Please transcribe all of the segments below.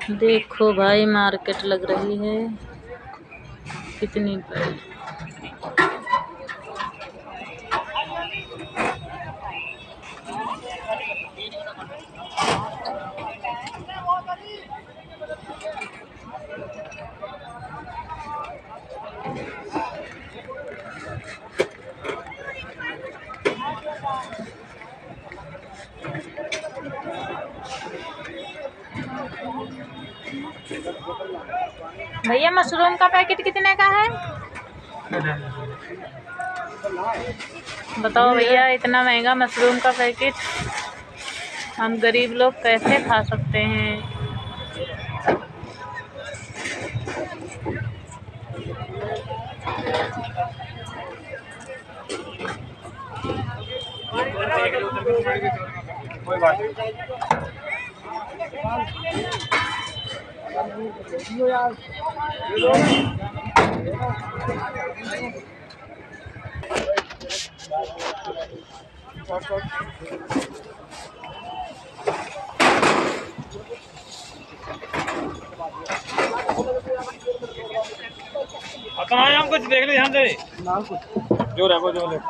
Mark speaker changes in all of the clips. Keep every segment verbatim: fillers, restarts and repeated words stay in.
Speaker 1: देखो भाई मार्केट लग रही है कितनी बड़ी। भैया मशरूम का पैकेट कितने का है? बताओ भैया, इतना महंगा मशरूम का पैकेट हम गरीब लोग कैसे खा सकते हैं?
Speaker 2: कोई बात नहीं। कहाँ हम कुछ देख ले ध्यान से जो रखो जो ले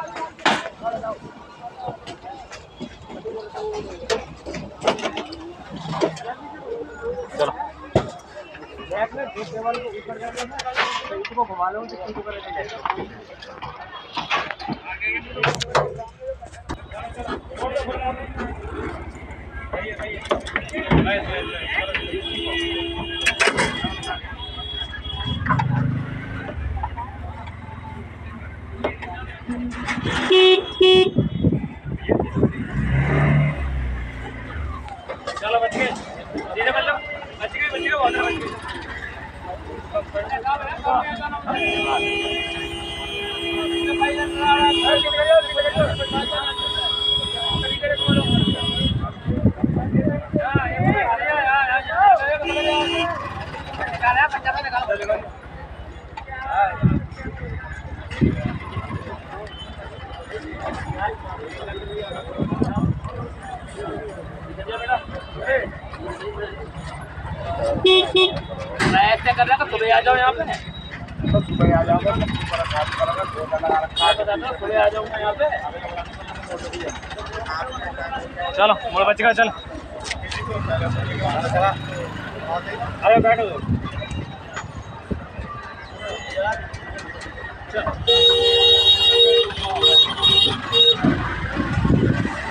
Speaker 2: चलो टेबल को ऊपर कर लेना तो इसको घुमा लो तो इसको कर लेना चलो बच गए धीरे मतलब बच गए बच गए बहुत बच गए ऐसे कर रहा था सुबह आ जाओ यहाँ पे तो सुबह आ जाऊंगा सुबह आ जाऊंगा यहाँ पे चलो मोड़ बच गया चल अरे बैठो चलो